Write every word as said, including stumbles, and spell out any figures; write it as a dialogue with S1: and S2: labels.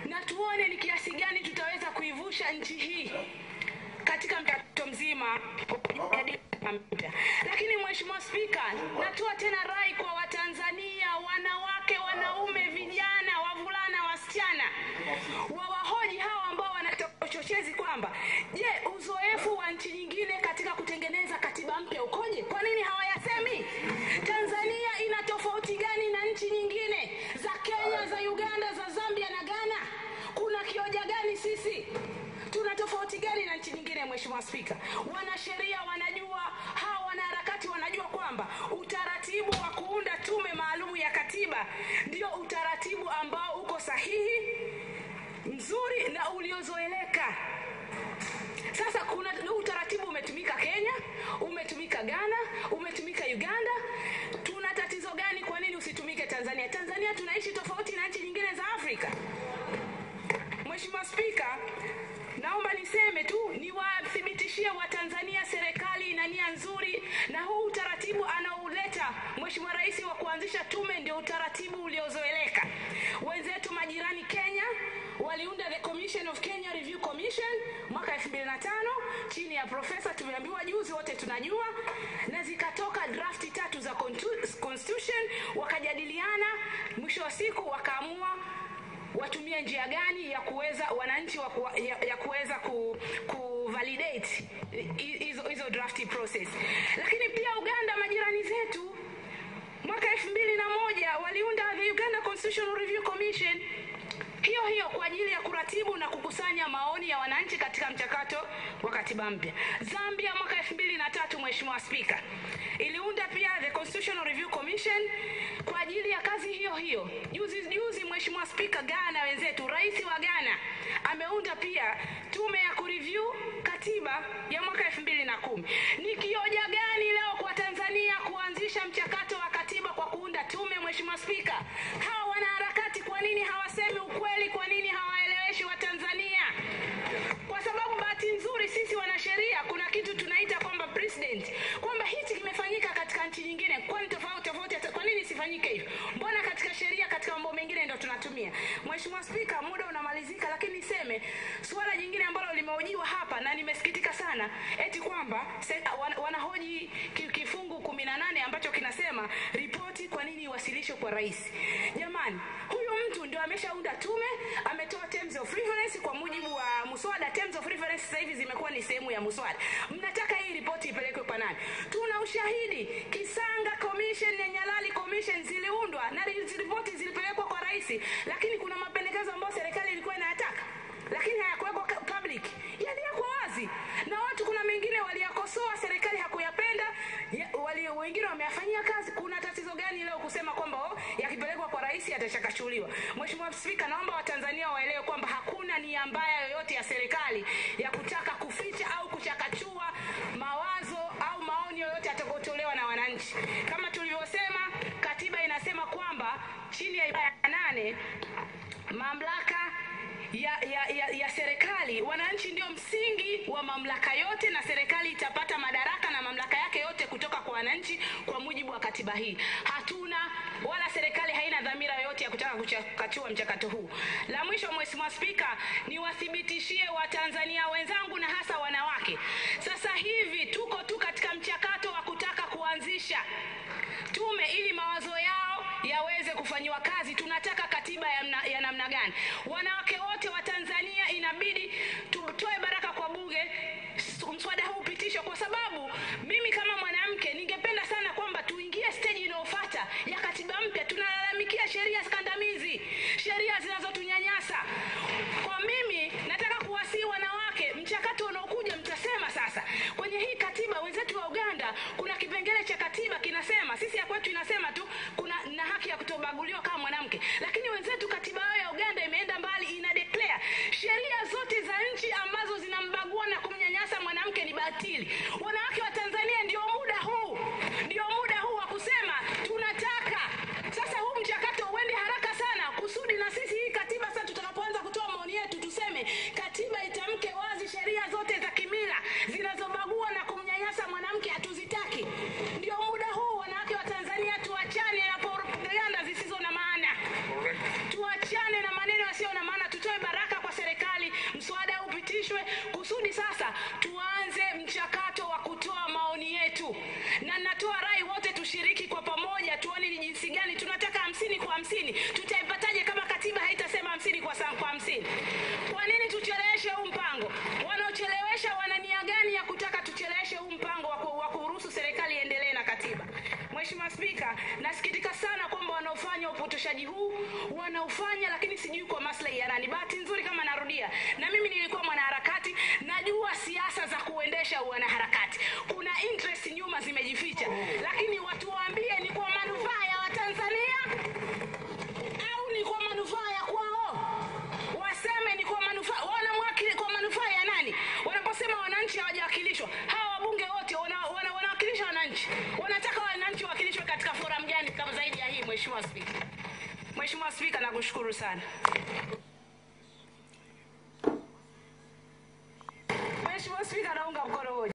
S1: na tuone ni kiasi gani tutaweza kuivusha nchi hii katika mchakato mzima mpya. Lakini Mheshimiwa Spika, natoa tena rai kwa Watanzania, wanawake, wanaume, vijana, wavulana, wasichana, wawahoji hawa ambao wanatochochezi kwamba je, uzoefu wa nchi nyingine katika kutengeneza katiba mpya ukoje? Kwa nini hawayasemi? Tanzania ina tofauti gani na nchi nyingine za Kenya, za Uganda, za Zambia na Ghana? Kuna kioja gani sisi? Tuna tofauti gani na nchi nyingine? Mheshimiwa Spika, wanasheria wanajua, hawa wanaharakati wanajua kwamba utaratibu wa kuunda tume maalum ya katiba ndio utaratibu ambao uko sahihi, mzuri na uliozoeleka. Sasa kuna utaratibu umetumika Kenya, umetumika Ghana, umetumika Uganda. Tuna tatizo gani? Kwa nini usitumike Tanzania? Tanzania tunaishi tofauti na nchi nyingine za Afrika. Mheshimiwa Spika, naomba niseme tu, niwathibitishie Watanzania serikali ina nia nzuri, na huu utaratibu anauleta Mheshimiwa Rais wa kuanzisha tume ndio utaratibu uliozoeleka. Wenzetu majirani Kenya waliunda the Commission of Kenya Review Commission mwaka elfu mbili na tano chini ya profesa, tumeambiwa juzi, wote tunajua, na zikatoka drafti tatu za constitution, wakajadiliana, mwisho wa siku wakaamua watumie njia gani ya kuweza wananchi wa kuwa, ya, ya kuweza ku, ku validate hizo hizo drafti process. Lakini pia Uganda, majirani zetu, mwaka elfu mbili na moja waliunda the Uganda Constitutional Review Commission, hiyo hiyo kwa ajili ya kuratibu na kukusanya maoni ya wananchi katika mchakato wa katiba mpya. Zambia mwaka elfu mbili na tatu, Mheshimiwa Spika, iliunda pia the Constitutional Review Commission kwa ajili ya kazi hiyo hiyo. Juzi juzi, Mheshimiwa Spika, Ghana wenzetu, rais wa Ghana ameunda pia tume ya kureview katiba ya mwaka elfu mbili na kumi. Ni kioja gani leo kwa Tanzania kuanzisha mchakato wa katiba kwa kuunda tume? Mheshimiwa Spika, hawa wanaharakati kwa nini hawasemi ukweli? Kwa nini hawaeleweshi Watanzania? Kwa sababu bahati nzuri sisi wanasheria kuna kitu tunaita kwamba precedent, kwamba hichi kimefanyika katika nchi nyingine, kwa nini tofauti tofauti? Kwa nini sifanyike hivyo? Mbona katika sheria, katika mambo mengine ndio tunatumia? Mheshimiwa Spika, muda unamalizika, lakini niseme swala jingine ambalo limehojiwa hapa na nimesikitika sana, eti kwamba wanahoji kifungu kumi na nane ambacho kinasema ripoti kwa nini iwasilishwe kwa rais. Jamani, huyu mtu ndio ameshaunda tume, ametoa terms of reference kwa mujibu wa muswada. Terms of reference sasa hivi zimekuwa ni sehemu ya muswada. Mnataka hii ripoti ipelekwe kwa nani? Tuna ushahidi, Kisanga Commission na Nyalali Commission ziliundwa na ripoti zilipelekwa kwa rais, lakini kuna mapendekezo ambayo serikali ilikuwa inayataka, lakini hayakuwekwa public. Yalikuwa wazi na watu, kuna mengine waliyakosoa, serikali hakuyapenda, wali wengine wameyafanyia kazi. Kuna tatizo gani leo kusema kwamba oh, yakipelekwa kwa rais yatachakachuliwa? Mheshimiwa Spika, naomba Watanzania waelewe kwamba hakuna nia mbaya yoyote ya serikali ya kutaka kuficha au kuchakachua mawazo au maoni yoyote yatakayotolewa na wananchi. Kama tulivyosema, katiba inasema kwamba chini ya ibara ya nane mamlaka ya, ya, ya, ya serikali, wananchi ndio msingi wa mamlaka yote, na serikali itapata madaraka na mamlaka yake yote kutoka kwa wananchi kwa mujibu wa katiba hii. Hatuna wala serikali haina dhamira yoyote ya kutaka kuchakachua mchakato huu. La mwisho, Mheshimiwa Spika, ni wathibitishie Watanzania wenzangu na hasa wanawake, sasa hivi tuko tu katika mchakato wa kutaka kuanzisha tume ili mawazo yao yaweze kufanywa kazi. Tunataka katiba ya, mna, ya namna gani? Wanawake wote wa Tanzania inabidi tutoe baraka kwa bunge mswada huu upitishwe, kwa sababu mimi kama mwanamke ningependa sana kwamba tuingie stage inayofuata ya katiba mpya. Tunalalamikia sheria skandamizi, sheria zinazotunyanyasa. Kwa mimi nataka kuwasihi wanawake, mchakato unaokuja mtasema sasa kwenye hii katiba. Wenzetu wa Uganda kuna kipengele cha katiba kinasema, sisi ya kwetu inasema tu kuna na haki ya kutobaguliwa kama mwanamke, lakini wenzetu katiba yao ya Uganda imeenda mbali, ina declare sheria zote za nchi ambazo zina wanafanya, lakini sijui kwa maslahi ya nani. Bahati nzuri kama narudia, na mimi nilikuwa mwanaharakati, najua siasa za kuendesha wanaharakati. Kuna interest nyuma zimejificha, lakini watu waambie ni kwa manufaa ya Watanzania au ni kwa manufaa ya kwao. Waseme ni kwa manufaa, wanamwakili kwa manufaa ya nani? Wanaposema wananchi hawajawakilishwa, hawa wabunge wote wana, wana, wanawakilisha wananchi. Wanataka wananchi wakilishwe katika forum gani kama zaidi ya hii? Mheshimiwa Spika. Mheshimiwa Spika, nakushukuru sana. Mheshimiwa Spika, naunga mkono hoja.